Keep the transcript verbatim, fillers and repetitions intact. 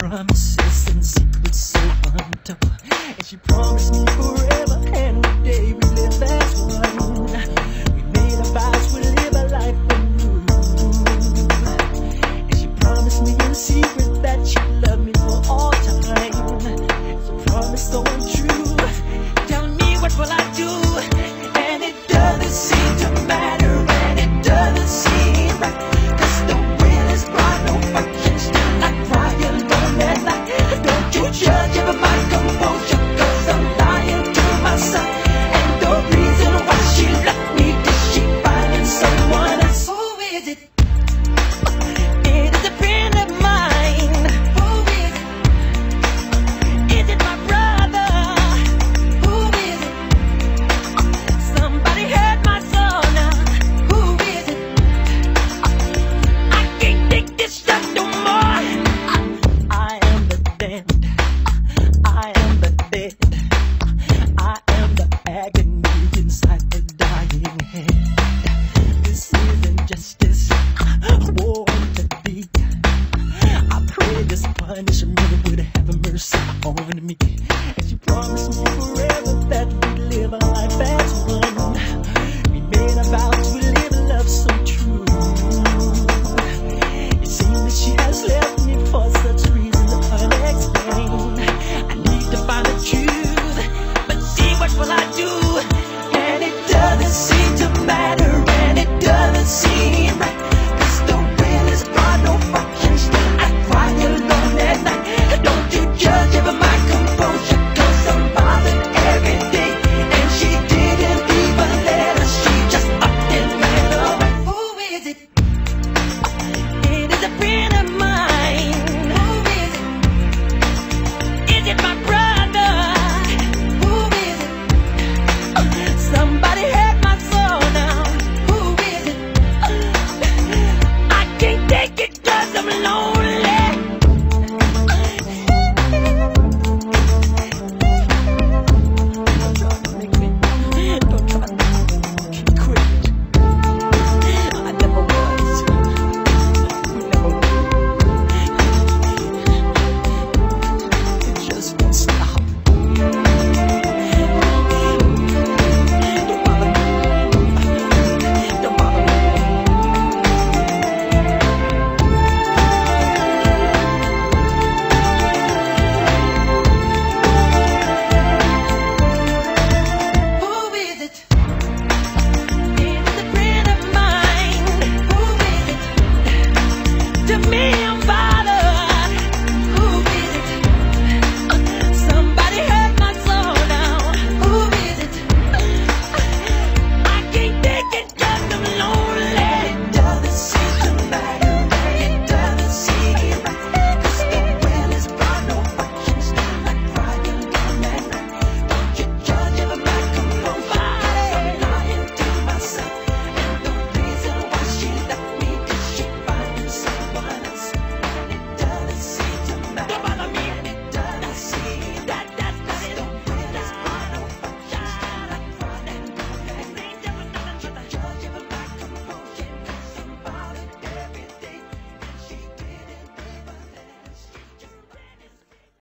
promises and secrets so untold. And she promised me forever and the day we live as one. We made a vows we'd live a life anew. And she promised me in secret that she'd love me for all time. It's a promise so untrue. Tell me, what will I do? And it doesn't seem to matter, and it doesn't seem right. Cause the will is blind, no function, still like crying alone at night. Don't you judge ever my composure, cause I'm lying to myself. And the reason why she left me, did she find in someone else? Who is it? It is a friend of mine. Who is it? Is it my brother? Who is it? Somebody hurt my soul now. Who is it? I can't take this stuff no more. I am the damned. I am the dead. I am the agony inside the dying head. This isn't justice. War to be. I pray this punishment would have mercy on me. And she promised me forever that we'd live a life as one. We made a vow to live a love so true.